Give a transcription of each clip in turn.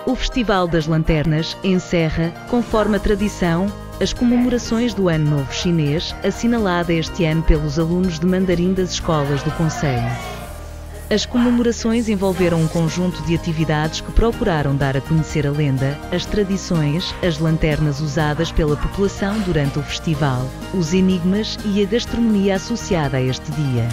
O Festival das Lanternas encerra, conforme a tradição, as comemorações do Ano Novo Chinês, assinalada este ano pelos alunos de mandarim das escolas do concelho. As comemorações envolveram um conjunto de atividades que procuraram dar a conhecer a lenda, as tradições, as lanternas usadas pela população durante o festival, os enigmas e a gastronomia associada a este dia.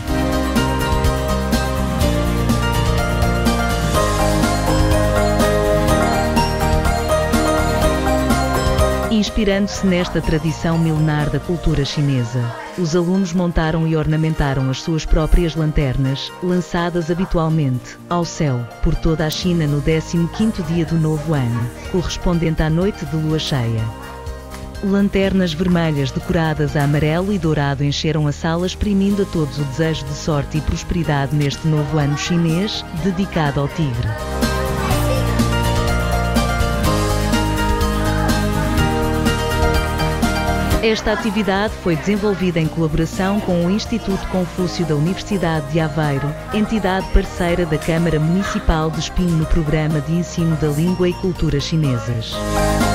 Inspirando-se nesta tradição milenar da cultura chinesa, os alunos montaram e ornamentaram as suas próprias lanternas, lançadas habitualmente ao céu por toda a China no 15º dia do novo ano, correspondente à noite de lua cheia. Lanternas vermelhas decoradas a amarelo e dourado encheram a sala, exprimindo a todos o desejo de sorte e prosperidade neste novo ano chinês, dedicado ao tigre. Esta atividade foi desenvolvida em colaboração com o Instituto Confúcio da Universidade de Aveiro, entidade parceira da Câmara Municipal de Espinho no Programa de Ensino da Língua e Cultura Chinesas.